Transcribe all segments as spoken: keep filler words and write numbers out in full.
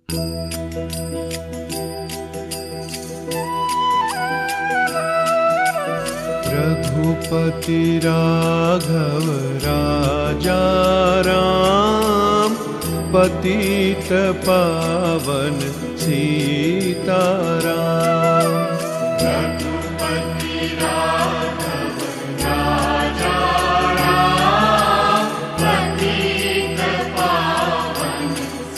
रघुपति राघव राजा राम, पतित पावन सीताराम। रघुपति राघव राजा राम, पतित पावन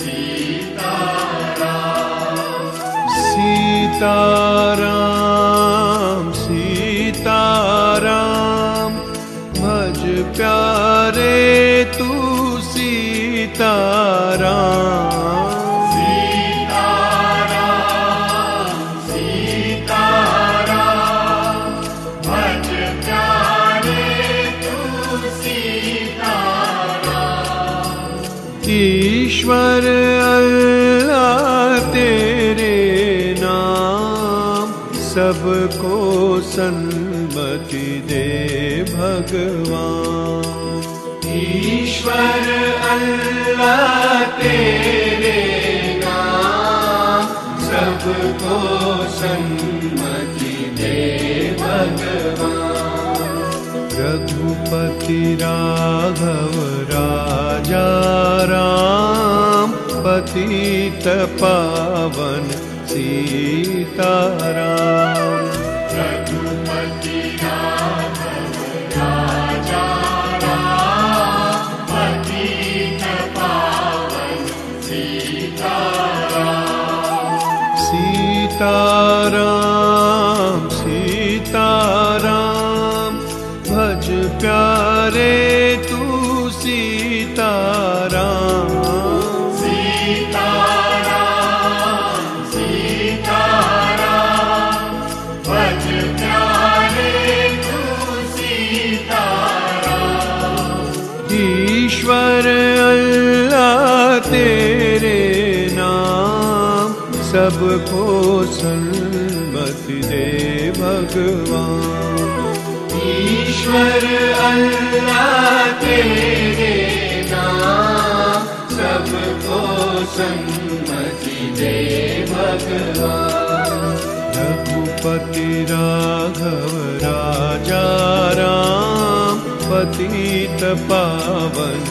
सीताराम। सीताराम सीताराम, भज प्यारे तू सीताराम। सीताराम सीताराम, भज प्यारे तू सीताराम। ईश्वर अल्लाह तेरे नाम, सबको सन्मति दे भगवान। ईश्वर अल्लाह तेरे नाम, सबको सन्मति दे भगवान। रघुपति राघव राजा राम, पतित पावन सीताराम। रघुपति राघव राजा राम, पतित पावन सीताराम। सीताराम सीताराम, भज प्यारे तू सीताराम। सीताराम सीताराम, भज प्यारे तू सीताराम। ईश्वर अल्लाह तेरे नाम, सबको सन्मति दे भगवान। ईश्वर अल्लाह तेरे नाम, सबको सन्मति दे भगवान। रघुपति राघव राजा राम, पतित पावन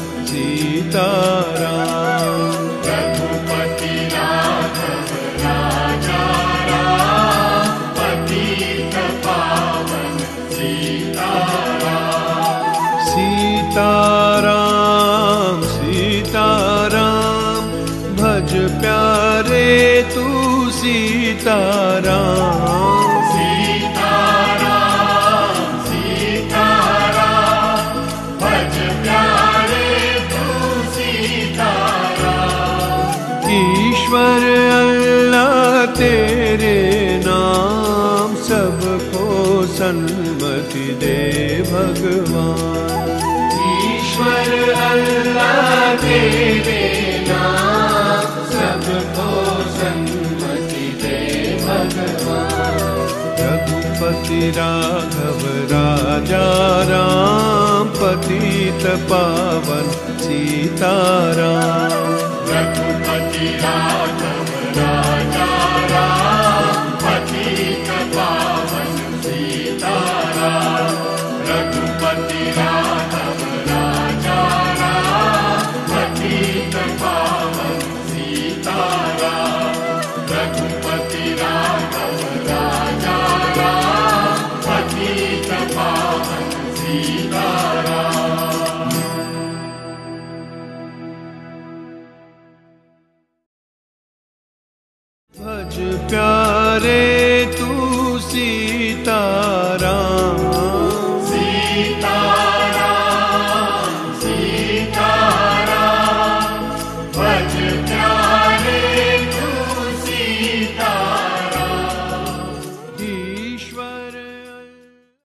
सीताराम। रघुपति राघव राजा राम, पतित पावन सीताराम। सीताराम सीताराम, भज प्यारे तू सीताराम। सीताराम सीताराम, भज प्यारे तू सीताराम। ईश्वर अल्लाह तेरे नाम, सबको सन्मति दे भगवान। ईश्वर अल्लाह तेरे नाम, सबको सन्मति दे भगवान। रघुपति राघव राजा राम, पतित पावन सीताराम। रघुपति राघव राजा राम, पतित पावन सीताराम। रघुपति राघव राजा राम, पतित पावन सीताराम। रघुपति राघव राजा राम, पतित पावन सीताराम। भज प्यारे तू सीता